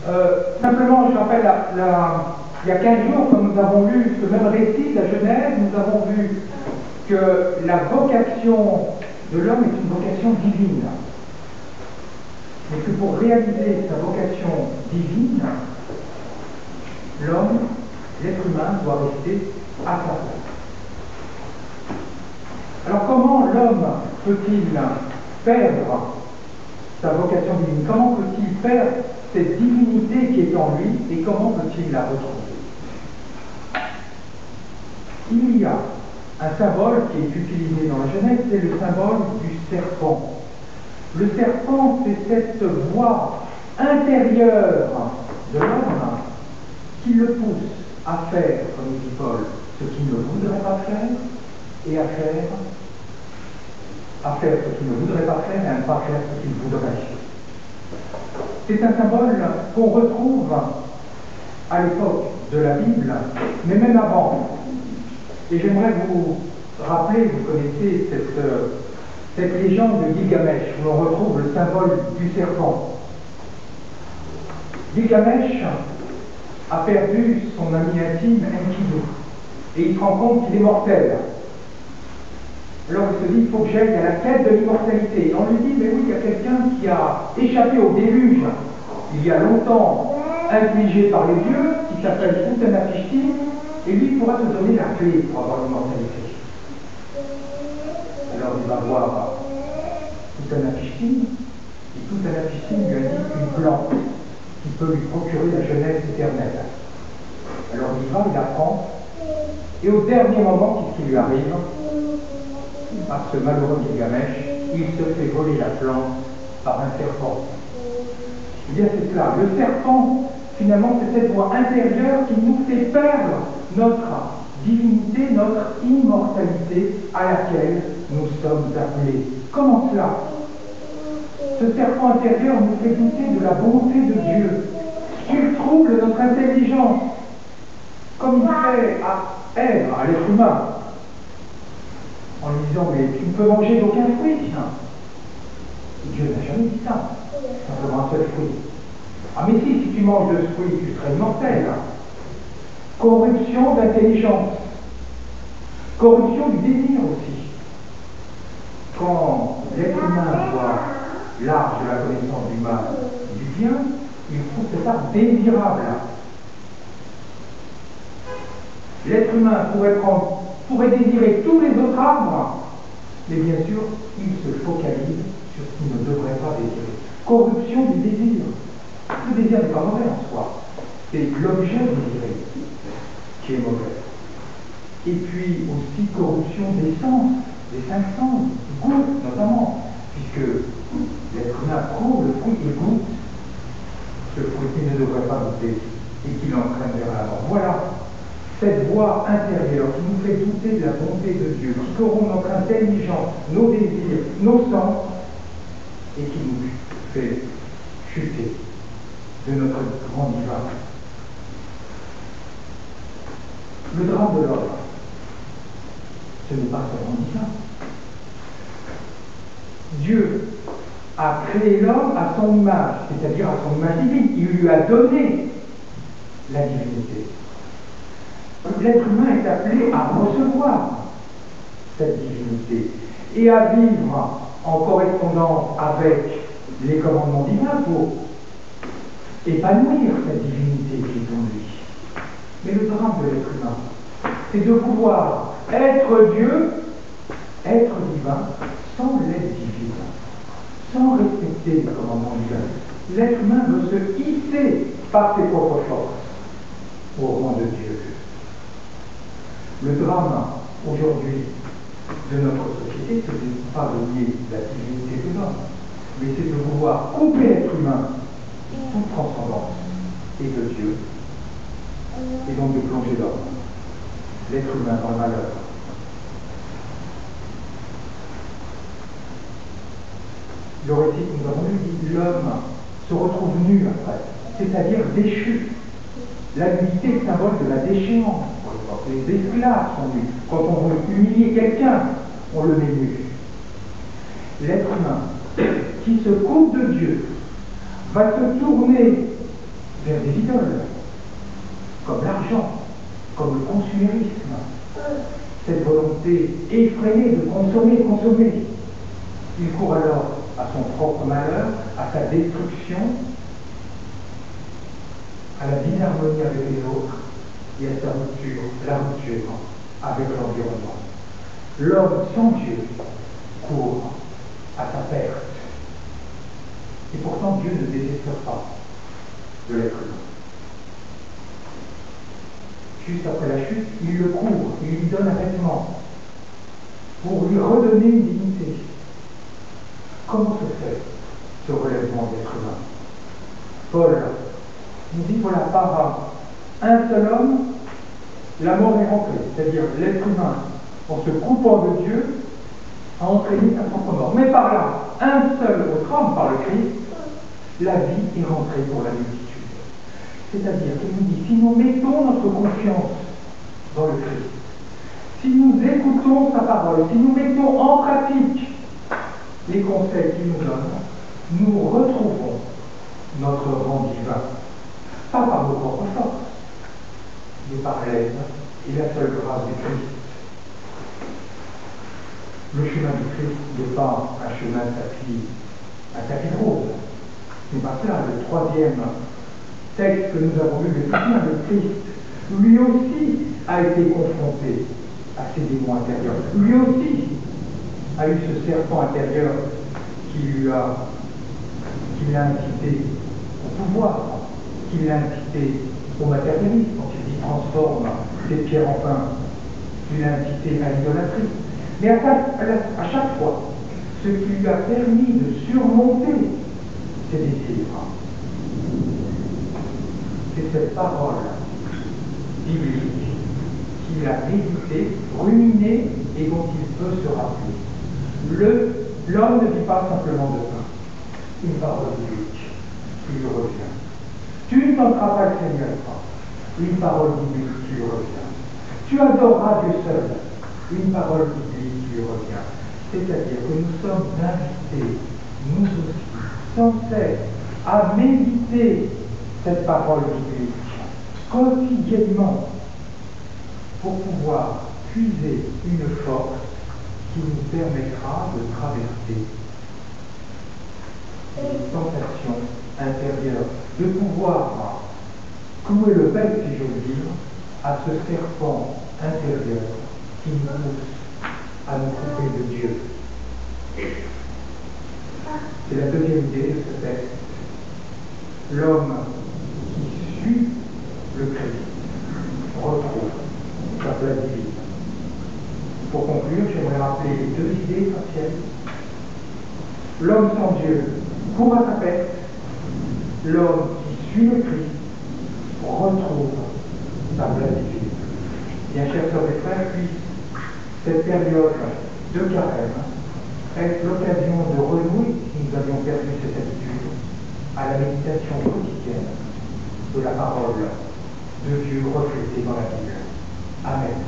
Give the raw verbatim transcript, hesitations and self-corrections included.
Euh, simplement, je rappelle, la, la, il y a quinze jours, quand nous avons lu ce même récit de la Genèse, nous avons vu que la vocation de l'homme est une vocation divine. Et que pour réaliser sa vocation divine, l'homme, l'être humain, doit rester à sa place. Alors comment l'homme peut-il perdre sa vocation divine? Comment peut-il perdre cette divinité qui est en lui et comment peut-il la retrouver? Il y a un symbole qui est utilisé dans la Genèse, c'est le symbole du serpent. Le serpent, c'est cette voix intérieure de l'homme qui le pousse à faire, comme dit Paul, ce qu'il ne voudrait pas faire et à faire, à faire ce qu'il ne voudrait pas faire et à ne pas faire ce qu'il voudrait. C'est un symbole qu'on retrouve à l'époque de la Bible, mais même avant. Et j'aimerais vous rappeler, vous connaissez cette, euh, cette légende de Gilgamesh, où l'on retrouve le symbole du serpent. Gilgamesh a perdu son ami intime Enkidu, et il se rend compte qu'il est mortel. Alors il se dit, il faut que j'aille à la quête de l'immortalité. Et on lui dit, mais oui, il y a quelqu'un qui a échappé au déluge, il y a longtemps, infligé par les dieux, qui s'appelle Utanapishtim, et lui pourra te donner la clé pour avoir l'immortalité. Alors il va voir Utanapishtim, et Utanapishtim lui indique une plante qui peut lui procurer la jeunesse éternelle. Alors il va, il la prend, et au dernier moment, qu'est-ce qui lui arrive? Par ce malheureux Gilgamesh, il se fait voler la plante par un serpent. Eh bien c'est cela, le serpent, finalement, c'est cette voix intérieure qui nous fait perdre notre divinité, notre immortalité à laquelle nous sommes appelés. Comment cela? Ce serpent intérieur nous fait douter de la bonté de Dieu. Il trouble notre intelligence, comme il fait à Ève, à l'être humain, en lui disant, mais tu ne peux manger d'aucun fruit, tiens. Dieu n'a jamais dit ça, simplement un seul fruit. Ah mais si, si tu manges de ce fruit, tu serais immortel. Corruption d'intelligence, corruption du désir aussi. Quand l'être humain voit l'art de la connaissance du mal et du bien, il trouve cet art désirable. L'être humain pourrait, prendre, pourrait désirer tous les autres arbres, mais bien sûr, il se focalise sur ce qu'il ne devrait pas désirer. Corruption du désir. Le désir n'est pas mauvais en soi, c'est l'objet désiré qui est mauvais. Et puis aussi corruption des sens, des cinq sens, du goût notamment, puisque l'être humain prouve le fruit et goûte ce fruit qu'il ne devrait pas goûter et qui l'entraîne vers la mort. Voilà cette voix intérieure qui nous fait douter de la bonté de Dieu, qui corrompt notre intelligence, nos désirs, nos sens, et qui nous fait chuter de notre grand divin. Le drame de l'homme, ce n'est pas seulement divin. Dieu a créé l'homme à son image, c'est-à-dire à son image divine. Il lui a donné la divinité. L'être humain est appelé à recevoir cette divinité et à vivre en correspondance avec les commandements divins pour épanouir cette divinité qui est en lui. Mais le drame de l'être humain, c'est de pouvoir être Dieu, être divin, sans l'aide divine, sans respecter les commandements divins. L'être humain veut se hisser par ses propres forces au rang de Dieu. Le drame aujourd'hui de notre société, ce n'est pas de nier la divinité de l'homme, mais c'est de vouloir couper l'être humain de toute transcendance et de Dieu, et donc de plonger l'homme, l'être humain dans le malheur. Le récit que nous avons lu dit l'homme se retrouve nu après, c'est-à-dire déchu. La nudité est symbole de la déchéance. Les esclaves sont nus. Quand on veut humilier quelqu'un, on le met nu. L'être humain qui se coupe de Dieu va se tourner vers des idoles, comme l'argent, comme le consumérisme, cette volonté effrénée de consommer, consommer. Il court alors à son propre malheur, à sa destruction, à la disharmonie avec les autres et à sa rupture, la rupture avec l'environnement. L'homme sans Dieu court à sa perte. Et pourtant Dieu ne désespère pas de l'être humain. Juste après la chute, il le court, il lui donne un vêtement pour lui redonner une dignité. Comment se fait ce relèvement d'être humain? Paul nous dit pour la part à un seul homme, la mort est rentrée, c'est-à-dire l'être humain, en se coupant de Dieu, a entraîné sa propre mort. Mais par là, un seul autre homme, par le Christ, la vie est rentrée pour la multitude. C'est-à-dire qu'il nous dit, si nous mettons notre confiance dans le Christ, si nous écoutons sa parole, si nous mettons en pratique les conseils qu'il nous donne, nous retrouvons notre rang divin. Pas par nos propres forces, mais par l'aide et la seule grâce du Christ. Le chemin du Christ n'est pas un chemin tapis, un tapis rose. Ce n'est pas cela. Le troisième texte que nous avons lu, le soutien de Christ, lui aussi a été confronté à ses démons intérieurs. Lui aussi a eu ce serpent intérieur qui lui a, qui l'a incité au pouvoir, qui l'a incité au matérialisme, quand il dit transforme ces pierres en pain, qui l'a incité à l'idolâtrie. Mais à, à, à chaque fois, ce qui lui a permis de surmonter ses désirs, c'est cette parole biblique qu'il a méditée, ruminée et dont il peut se rappeler. Le, l'homme ne vit pas simplement de pain, une parole biblique qui lui revient. Tu ne tenteras pas le Seigneur, une parole biblique qui lui revient. Tu adoreras Dieu seul, une parole biblique qui lui revient. C'est-à-dire que nous sommes invités, nous aussi, sans cesse, à méditer cette parole biblique quotidiennement pour pouvoir puiser une force qui nous permettra de traverser une tentation intérieure, de pouvoir clouer le bec, si j'ose dire, à ce serpent intérieur qui nous pousse à nous couper de Dieu. C'est la deuxième idée de ce texte. L'homme qui suit le Christ retrouve sa place divine. Pour conclure, j'aimerais rappeler les deux idées essentielles. L'homme sans Dieu court à sa perte. L'homme qui suit le Christ retrouve sa place divine. Bien, chers sœurs et frères, puisse cette période de carême être l'occasion de renouer, si nous avions perdu cette habitude, à la méditation quotidienne de la parole de Dieu reflétée dans la Bible. Amen.